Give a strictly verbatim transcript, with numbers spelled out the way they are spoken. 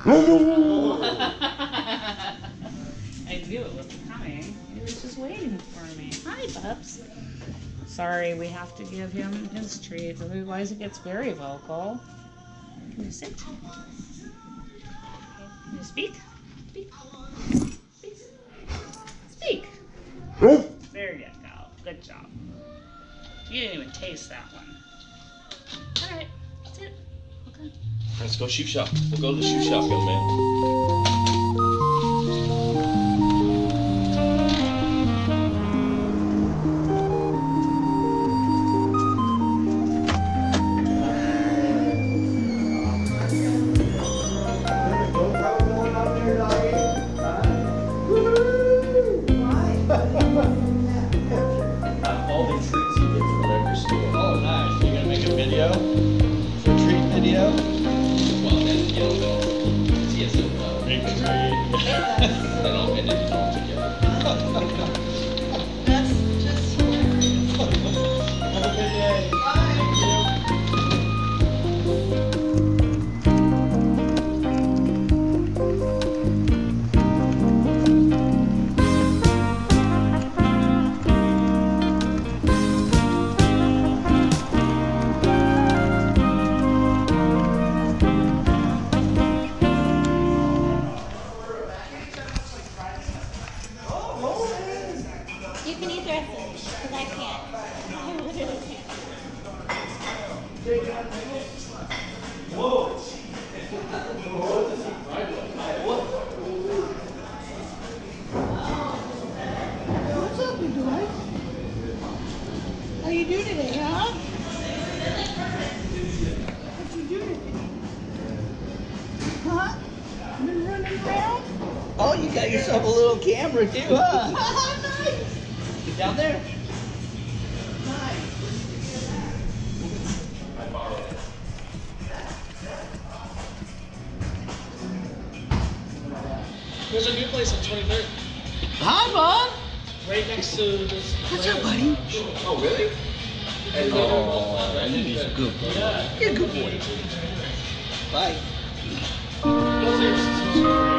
I knew it was coming. He was just waiting for me. Hi, pups. Sorry, we have to give him his treat, otherwise he gets very vocal. Can you sit? Can you speak? Speak. Speak. Speak. There you go. Good job. You didn't even taste that one. All right. Sit. Okay. Let's go shoe shop. We'll go to the shoe shop, young man. All the treats you get from every store. Oh, nice. You're gonna make a video? A treat video? Well, that's the yellow bell. Yes, it will. Big treat. And I'll end it all together. That's just hilarious. Have a good day. Thank you. You can eat the rest of it, because I can't. I literally can't. What's up, you doing? How you do today, huh? What you do today? Huh? Been running around? Oh, you got yourself a little camera too, huh? Nice! Get down there. There's a new place on twenty-third, Hi, Mom. right next to this. What's up, buddy? Oh, really? Oh, he's a good boy. Yeah. You're a good boy. Bye. Those are-